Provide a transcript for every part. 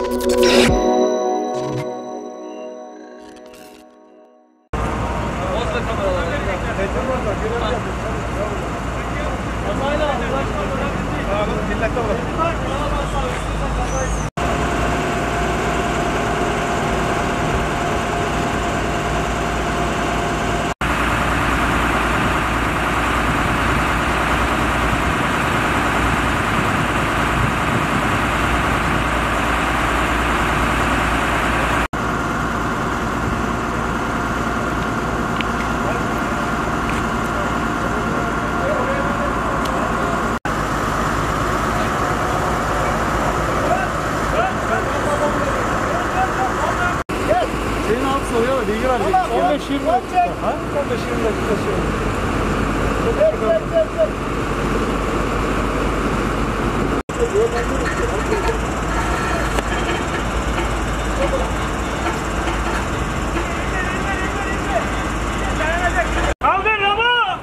Kaldır Ramo!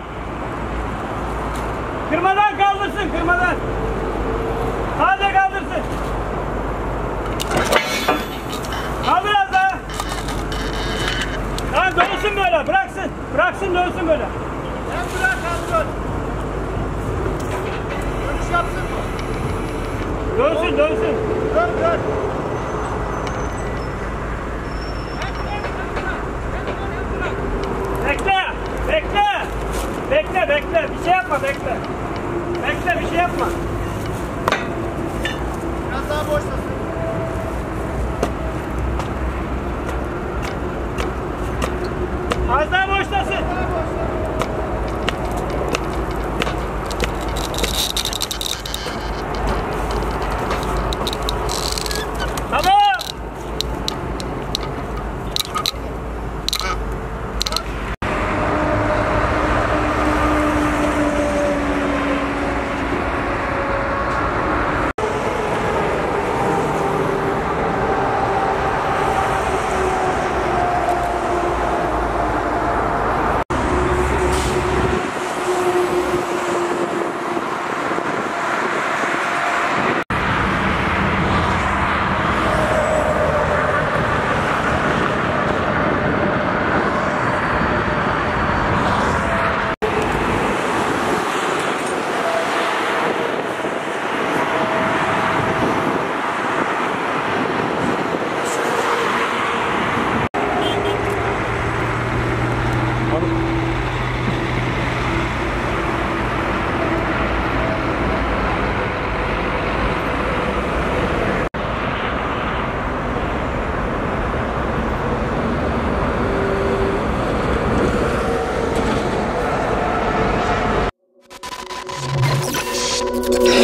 Kırmadan kaldırsın, kırmadan. Sadece kaldırsın. Kaldır az daha. Tamam dönsün böyle, bıraksın. Bıraksın dönsün böyle. Sen bırak kaldır. Dönüş yapsın mı? Dönsün, dönsün. Dön, dön. Bekle, bekle. Bekle, bekle. Bir şey yapma, bekle. Bekle, bir şey yapma. Biraz daha boşlasın. Az daha boşlasın. Tamam. You